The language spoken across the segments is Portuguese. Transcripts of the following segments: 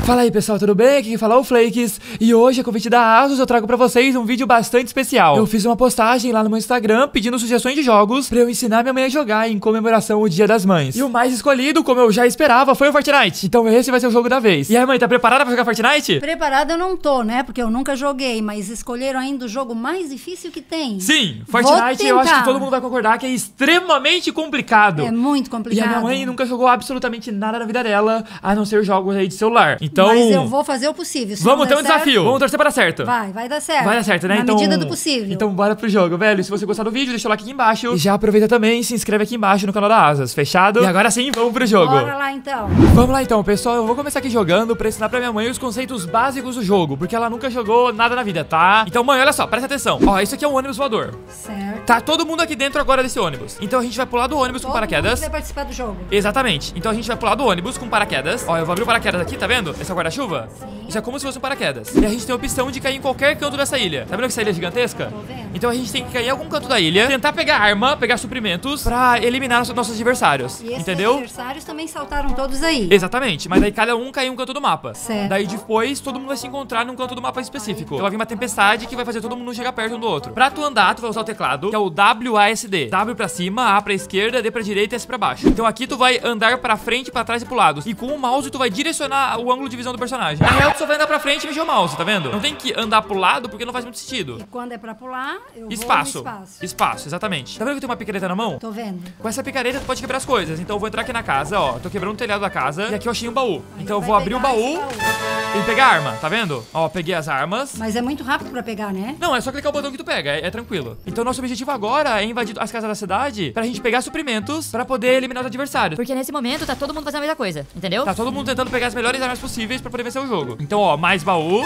Fala aí pessoal, tudo bem? Aqui quem fala é o Flakes. E hoje, a convite da Asus, eu trago pra vocês um vídeo bastante especial. Eu fiz uma postagem lá no meu Instagram pedindo sugestões de jogos pra eu ensinar minha mãe a jogar em comemoração ao Dia das Mães. E o mais escolhido, como eu já esperava, foi o Fortnite. Então esse vai ser o jogo da vez. E aí mãe, tá preparada pra jogar Fortnite? Preparada eu não tô, né? Porque eu nunca joguei, mas escolheram ainda o jogo mais difícil que tem. Sim, Fortnite eu acho que todo mundo vai concordar que é extremamente complicado. É muito complicado. E a minha mãe nunca jogou absolutamente nada na vida dela, a não ser jogos aí de celular. Então... Mas eu vou fazer o possível. Vamos ter um desafio. Vamos torcer para dar certo. Vai dar certo. Vai dar certo, né? Na Então, medida do possível. Então bora pro jogo, velho. Se você gostar do vídeo, deixa o like aqui embaixo. E já aproveita também e se inscreve aqui embaixo no canal da Asas. Fechado? E agora sim, vamos pro jogo. Bora lá então. Vamos lá então, pessoal. Eu vou começar aqui jogando pra ensinar pra minha mãe os conceitos básicos do jogo, porque ela nunca jogou nada na vida, tá? Então, mãe, olha só, presta atenção. Ó, isso aqui é um ônibus voador. Certo. Tá todo mundo aqui dentro agora desse ônibus. Então a gente vai pular do ônibus com paraquedas. Todo mundo vai participar do jogo. Exatamente. Então a gente vai pular do ônibus com paraquedas. Ó, eu vou abrir o paraquedas aqui, tá vendo? Esse é o guarda-chuva? Sim. Isso é como se fosse um paraquedas. E a gente tem a opção de cair em qualquer canto dessa ilha. Tá vendo que essa ilha é gigantesca? Tô vendo. Então a gente tem que cair em algum canto da ilha, tentar pegar arma, pegar suprimentos pra eliminar nossos adversários. E esses entendeu? adversários também saltaram todos aí. Exatamente, mas daí cada um cai em um canto do mapa. Certo. Daí depois todo mundo vai se encontrar num canto do mapa específico. Então vai vir uma tempestade que vai fazer todo mundo não chegar perto um do outro. Pra tu andar, tu vai usar o teclado, que é o WASD. W pra cima, A pra esquerda, D pra direita e S pra baixo. Então aqui tu vai andar pra frente, pra trás e pro lado. E com o mouse tu vai direcionar o ângulo de visão do personagem. Na real tu só vai andar pra frente e mexer o mouse, tá vendo? Não tem que andar pro lado porque não faz muito sentido. E quando é pra pular, eu Espaço. vou no espaço. Espaço, exatamente. Tá vendo que eu tenho uma picareta na mão? Tô vendo. Com essa picareta tu pode quebrar as coisas. Então eu vou entrar aqui na casa, ó. Tô quebrando o telhado da casa. E aqui eu achei um baú. Então eu vou abrir o baú e pegar a arma, tá vendo? Ó, peguei as armas. Mas é muito rápido pra pegar, né? Não, é só clicar o botão que tu pega, é tranquilo. Então nosso objetivo agora é invadir as casas da cidade pra gente pegar suprimentos pra poder eliminar os adversários. Porque nesse momento tá todo mundo fazendo a mesma coisa, entendeu? Tá todo mundo tentando pegar as melhores armas possíveis pra poder vencer o jogo. Então, ó, mais baú.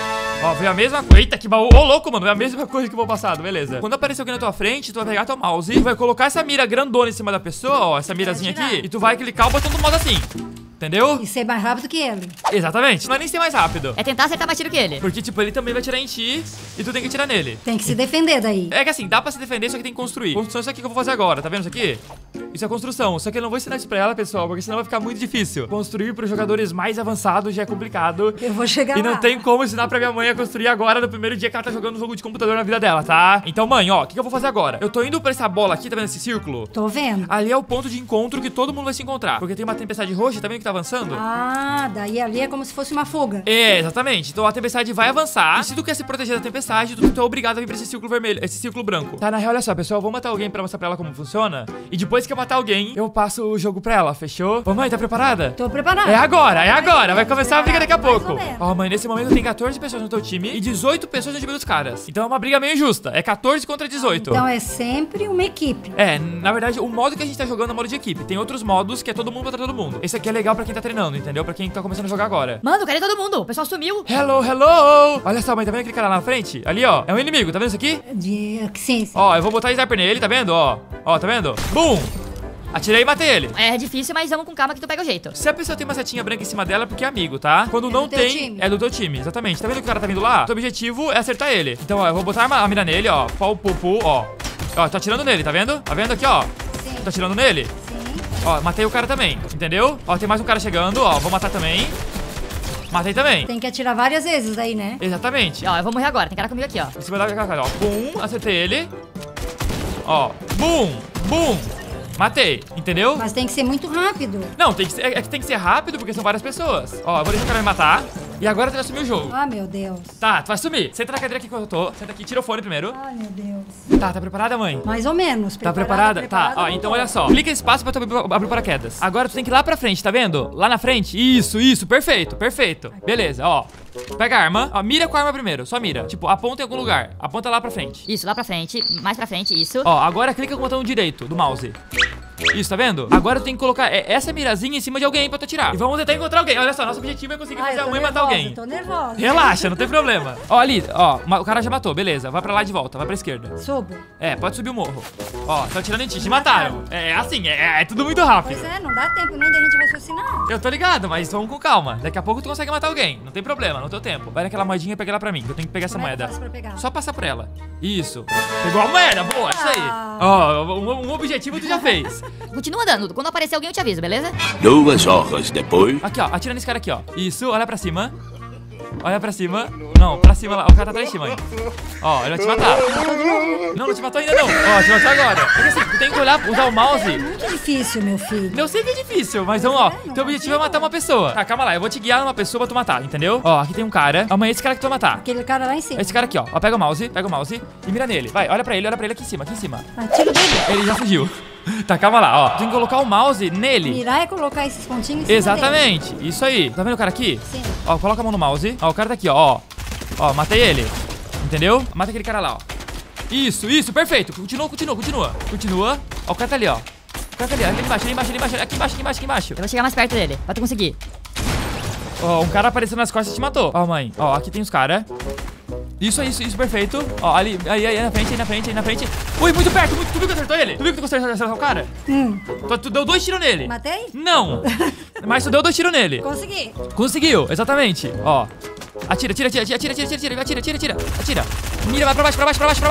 Ó, veio a mesma coisa. Eita, que baú. Ô, louco, mano. Veio a mesma coisa que o baú passado, beleza. Quando aparecer alguém na tua frente, tu vai pegar teu mouse, tu vai colocar essa mira grandona em cima da pessoa, ó, essa mirazinha aqui, e tu vai clicar o botão do mouse assim. Entendeu? E ser mais rápido que ele. Exatamente. Não é nem ser mais rápido. É tentar acertar mais tiro que ele. Porque, tipo, ele também vai atirar em ti e tu tem que atirar nele. Tem que se defender daí. É que assim, dá pra se defender, só que tem que construir. Construção é isso aqui que eu vou fazer agora, tá vendo isso aqui? Isso é construção, só que eu não vou ensinar isso pra ela, pessoal, porque senão vai ficar muito difícil. Construir pros jogadores mais avançados já é complicado. Eu vou chegar E lá. não tem como ensinar pra minha mãe a construir agora no primeiro dia que ela tá jogando um jogo de computador na vida dela, tá? Então, mãe, ó, o que eu vou fazer agora? Eu tô indo pra essa bola aqui, tá vendo esse círculo? Tô vendo. Ali é o ponto de encontro que todo mundo vai se encontrar. Porque tem uma tempestade roxa, tá vendo que tá avançando? Ah, daí ali é como se fosse uma fuga. É, exatamente. Então a tempestade vai avançar. E se tu quer se proteger da tempestade, tu é obrigado a vir pra esse círculo vermelho, esse círculo branco. Tá, na real, olha só, pessoal, eu vou matar alguém pra mostrar pra ela como funciona. E depois que eu matar alguém, eu passo o jogo pra ela, fechou? Ô, mãe, tá preparada? Tô preparado. É agora, é agora. Vai começar a briga daqui a Mais ou pouco. menos. Ó, mãe, nesse momento tem 14 pessoas no teu time e 18 pessoas no time dos caras. Então é uma briga meio injusta. É 14 contra 18. Então é sempre uma equipe. É, na verdade, o modo que a gente tá jogando é o modo de equipe. Tem outros modos que é todo mundo contra todo mundo. Esse aqui é legal pra quem tá treinando, entendeu? Pra quem tá começando a jogar agora. Mano, cadê todo mundo? O pessoal sumiu. Hello, hello! Olha só, mãe, tá vendo aquele cara lá na frente? Ali, ó. É um inimigo, tá vendo isso aqui? Sim. Ó, eu vou botar sniper nele, tá vendo? Ó, tá vendo? Bum! Atirei e matei ele. É difícil, mas vamos com calma que tu pega o jeito. Se a pessoa tem uma setinha branca em cima dela é porque é amigo, tá? Quando não do teu tem, time. é do teu time, exatamente. Tá vendo que o cara tá vindo lá? O teu objetivo é acertar ele. Então, ó, eu vou botar a mira nele, ó. Pau, pu, pu, ó. Ó, tô atirando nele, tá vendo? Tá vendo aqui, ó? Sim. Tô atirando nele. Sim. Ó, matei o cara também, entendeu? Ó, tem mais um cara chegando, ó. Vou matar também. Matei também. Tem que atirar várias vezes aí, né? Exatamente. Ó, eu vou morrer agora. Tem cara comigo aqui, ó. Em cima da cara, ó. Bum, acertei ele. Ó, bum, bum. Matei, entendeu? Mas tem que ser muito rápido. Não, tem que ser, é que tem que ser rápido porque são várias pessoas. Ó, eu vou deixar o cara me matar. E agora tu vai assumir o jogo. Ah, meu Deus. Tá, tu vai sumir. Senta na cadeira aqui que eu tô. Senta aqui, tira o fone primeiro. Ai, meu Deus. Tá preparada, mãe? Mais ou menos. Tá preparada? Tá, ó, não então tô. olha só. Clica em espaço pra tu abrir o paraquedas. Agora tu tem que ir lá pra frente, tá vendo? Lá na frente. Isso, perfeito, perfeito. Beleza, ó. Pega a arma. Ó, mira com a arma primeiro, só mira. Tipo, aponta em algum lugar. Aponta lá pra frente. Isso, lá pra frente, mais pra frente, isso. Ó, agora clica com o botão direito do mouse. Isso, tá vendo? Agora tu tem que colocar essa mirazinha em cima de alguém pra tu atirar. E vamos tentar encontrar alguém. Olha só, nosso objetivo é conseguir fazer a mãe matar alguém. Tô nervosa. Relaxa, não tem problema. Ó, ali, ó, o cara já matou, beleza. Vai pra lá de volta, vai pra esquerda. Subo. É, pode subir o morro. Ó, tô atirando em ti, te mataram. É assim, é tudo muito rápido. Pois é, não dá tempo nem da gente raciocinar. Eu tô ligado, mas vamos com calma. Daqui a pouco tu consegue matar alguém. Não tem problema, não tem tempo. Vai naquela moedinha e pega ela pra mim, que eu tenho que pegar essa Como é que moeda. eu faço pra pegar? Só passar por ela. Isso. Pegou a moeda, boa, isso aí. Ó, um objetivo tu já fez. Continua andando. Quando aparecer alguém eu te aviso, beleza? 2 horas depois. Aqui, ó, atira nesse cara aqui, ó. Isso, olha pra cima. Olha pra cima. Não, pra cima lá. O cara tá atrás de ti, mãe. Ó, ele vai te matar. Não, não te matou ainda não. Ó, te matou agora. É que assim, tu tem que olhar, usar o mouse. É muito difícil, meu filho. Eu sei que é difícil, mas vamos, ó. Teu objetivo é matar uma pessoa. Tá, calma lá. Eu vou te guiar numa pessoa pra tu matar, entendeu? Ó, aqui tem um cara. Amanhã esse cara que tu vai matar. Aquele cara lá em cima. Esse cara aqui, ó. Ó, pega o mouse e mira nele. Vai, olha pra ele aqui em cima, aqui em cima. Atira dele. Ele já fugiu. Tá, calma lá, ó. Tem que colocar o mouse nele. Mirar e colocar esses pontinhos em cima Exatamente, isso aí. Tá vendo o cara aqui? Sim. Ó, coloca a mão no mouse. Ó, o cara tá aqui, ó. Ó, matei ele. Entendeu? Mata aquele cara lá, ó. Isso, perfeito. Continua. Ó, o cara tá ali, ó. O cara tá ali, aqui embaixo. Aqui embaixo. Eu vou chegar mais perto dele, pra tu conseguir. Ó, um cara apareceu nas costas e te matou. Ó, mãe. Ó, aqui tem os caras. Isso, perfeito. Ó, ali, aí na frente. Ui, muito perto, tu viu que acertou ele? Tu viu que tu conseguiu acertar o cara? Tu deu 2 tiros nele. Matei? Não. Mas tu deu 2 tiros nele. Consegui. Conseguiu, exatamente. Ó. Atira. Mira, vai pra baixo.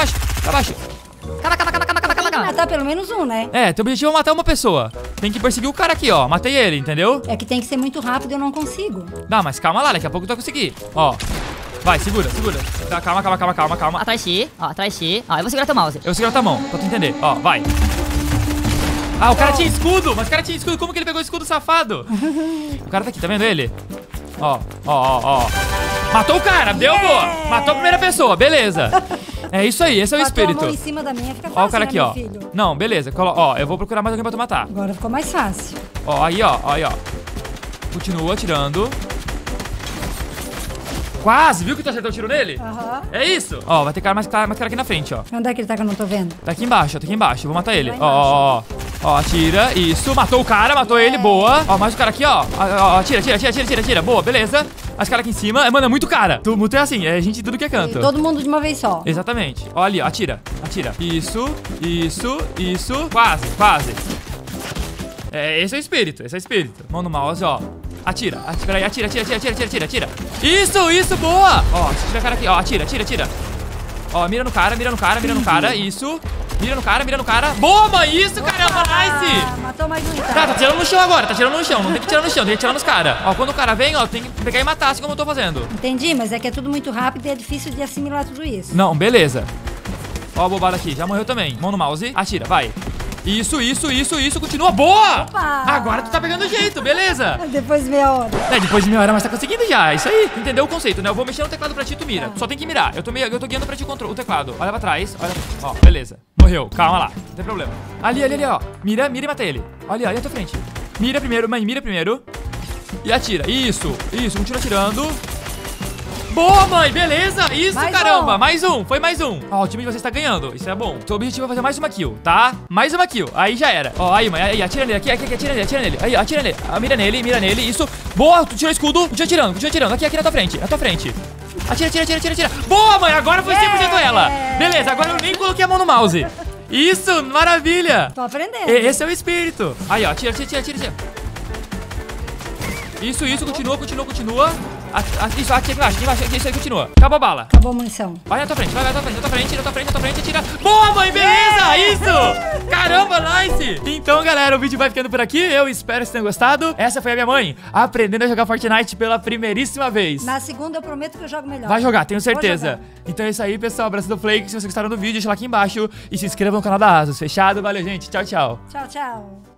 Tem que matar pelo menos um, né? É, teu objetivo é matar uma pessoa. Tem que perseguir o cara aqui, ó. Matei ele, entendeu? É que tem que ser muito rápido e eu não consigo. Não, mas calma lá, daqui a pouco tu vai conseguir. Ó. Vai, segura. Tá, calma. Atrás de ti, ó, atrás de ti. Ó, eu vou segurar teu mouse. Eu vou segurar tua mão, pra tu entender. Ó, vai. Ah, o cara tinha escudo. Como que ele pegou o escudo, safado? O cara tá aqui, tá vendo ele? Ó. Matou o cara, deu boa. Matou a primeira pessoa, beleza. É isso aí, esse é o Botou a espírito. mão em cima da minha fica fácil, Ó o cara aqui, né, ó. meu filho? Não, beleza. Ó, eu vou procurar mais alguém pra tu matar. Agora ficou mais fácil. Ó, aí, ó. Continua atirando. Quase, viu que tu acertou o tiro nele? Aham. É isso. Ó, vai ter mais cara aqui na frente, ó. Onde é que ele tá que eu não tô vendo? Tá aqui embaixo, Eu vou matar ele. Lá Ó, atira. Isso, matou o cara, matou ele, boa. Ó, mais o cara aqui, ó. Ó, atira. Boa, beleza. As caras aqui em cima. Mano, é muito cara. Tu é assim, é gente de tudo que é canto. E todo mundo de uma vez só. Exatamente. Ó, ali, ó, atira. Isso. Quase. É, esse é o espírito. Mão no mouse, ó. Atira. Isso, boa. Ó, tira a cara aqui, ó, atira. Ó, mira no cara. Isso. Mira no cara. Boa, mãe, isso, caramba, nice. Matou mais um, Tá tirando no chão agora, Não tem que tirar no chão, tem que tirar nos caras. Ó, quando o cara vem, ó, tem que pegar e matar, assim como eu tô fazendo. Entendi, mas é que é tudo muito rápido e é difícil de assimilar tudo isso. Não, beleza. Ó a bobada aqui, já morreu também. Mão no mouse, atira, vai. Isso, continua, boa! Opa! Agora tu tá pegando jeito, beleza? Depois de meia hora. É, depois de meia hora, mas tá conseguindo já, é isso aí. Entendeu o conceito, né? Eu vou mexer no teclado pra ti, tu mira. Só tem que mirar, eu tô guiando pra ti o teclado. Olha pra trás, ó, beleza. Morreu, calma lá, não tem problema. Ali, ó, mira e mata ele. Olha à tua frente. Mira primeiro, e atira, isso, continua atirando. Boa, mãe, beleza? Isso, Mais caramba, um. foi mais um. Ó, o time de vocês tá ganhando, isso é bom. Seu objetivo é fazer mais uma kill, tá? Mais uma kill, aí já era. Ó, aí, mãe, aí, atira nele, aqui, atira nele. Aí, atira nele, mira nele, isso. Boa, tu tirou o escudo, continua atirando, aqui na tua frente. Atira. Boa, mãe, agora foi 100% ela. Beleza, agora eu nem coloquei a mão no mouse. Isso, maravilha. Tô aprendendo. Esse é o espírito. Aí, ó, tira. Isso, continua. Isso, aqui embaixo, isso aí continua. Acabou a bala. Acabou a munição. Vai na tua frente, atira. Boa, mãe, beleza, isso. Caramba, nice. Então, galera, o vídeo vai ficando por aqui. Eu espero que vocês tenham gostado. Essa foi a minha mãe aprendendo a jogar Fortnite pela primeiríssima vez. Na segunda eu prometo que eu jogo melhor. Vai jogar, tenho certeza. Vou jogar. Então é isso aí, pessoal. Abraço do Flake. Se vocês gostaram do vídeo, deixa lá aqui embaixo. E se inscreva no canal da Asus. Fechado? Valeu, gente. Tchau. Tchau.